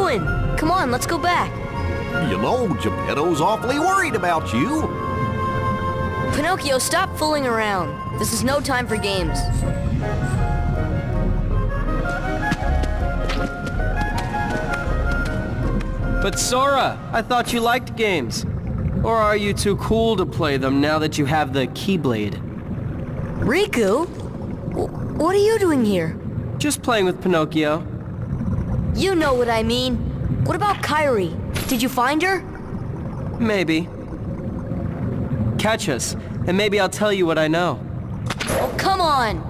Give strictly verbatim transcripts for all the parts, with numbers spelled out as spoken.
doing? Come on, let's go back. You know, Geppetto's awfully worried about you. Pinocchio, stop fooling around. This is no time for games. But Sora, I thought you liked games. Or are you too cool to play them now that you have the Keyblade? Riku? W- what are you doing here? Just playing with Pinocchio. You know what I mean. What about Kairi? Did you find her? Maybe. Catch us, and maybe I'll tell you what I know. Oh, come on!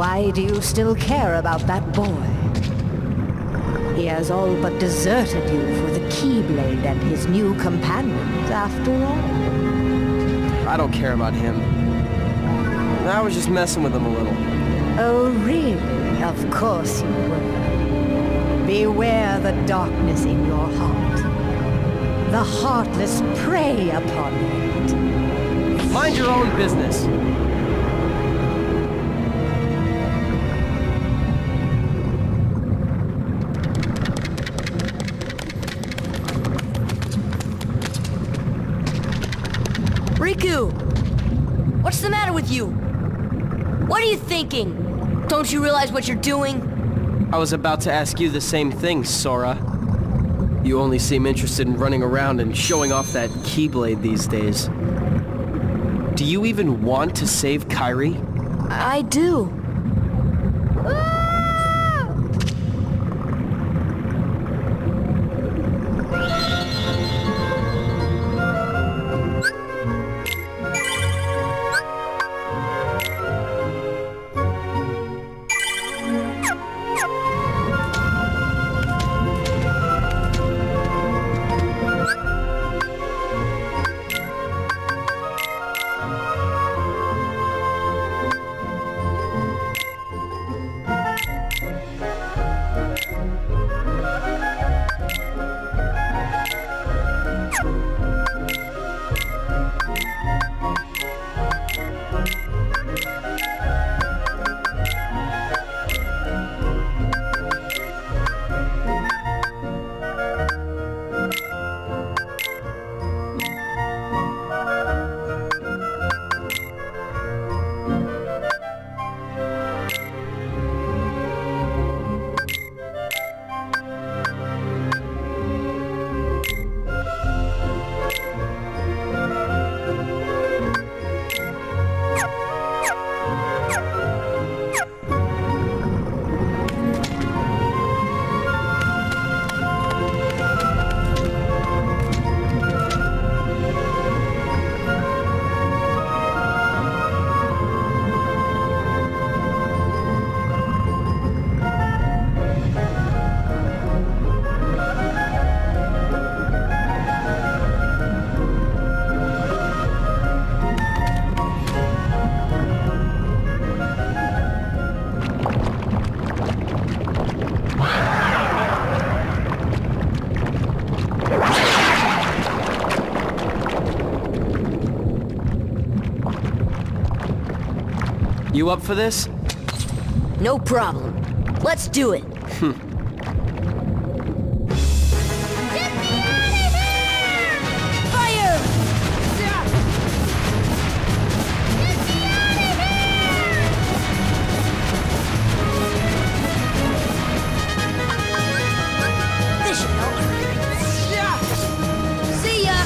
Why do you still care about that boy? He has all but deserted you for the Keyblade and his new companions, after all. I don't care about him. I was just messing with him a little. Oh, really? Of course you were. Beware the darkness in your heart. The heartless prey upon it. Mind your own business. Riku! What's the matter with you? What are you thinking? Don't you realize what you're doing? I was about to ask you the same thing, Sora. You only seem interested in running around and showing off that Keyblade these days. Do you even want to save Kairi? I do. You up for this? No problem. Let's do it. Fire! This should help. See ya!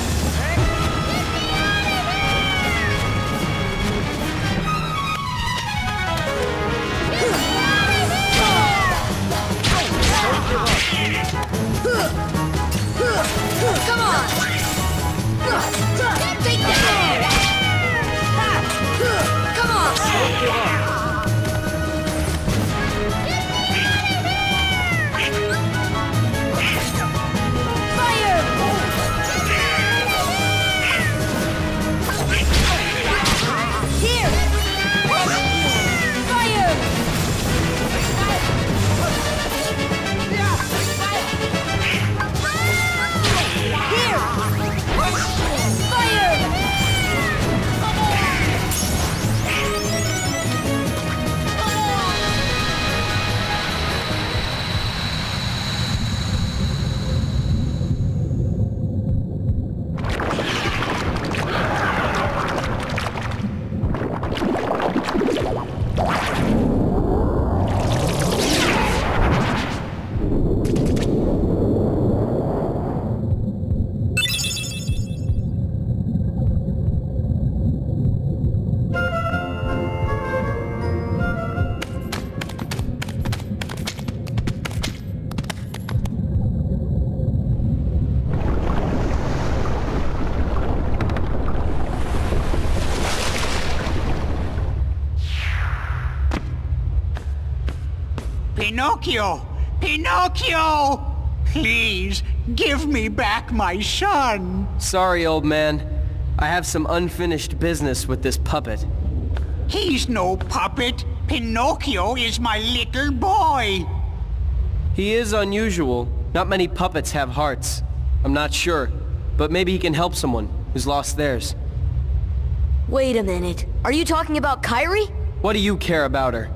Pinocchio! Pinocchio! Please, give me back my son! Sorry, old man. I have some unfinished business with this puppet. He's no puppet. Pinocchio is my little boy. He is unusual. Not many puppets have hearts. I'm not sure, but maybe he can help someone who's lost theirs. Wait a minute. Are you talking about Kairi? What do you care about her?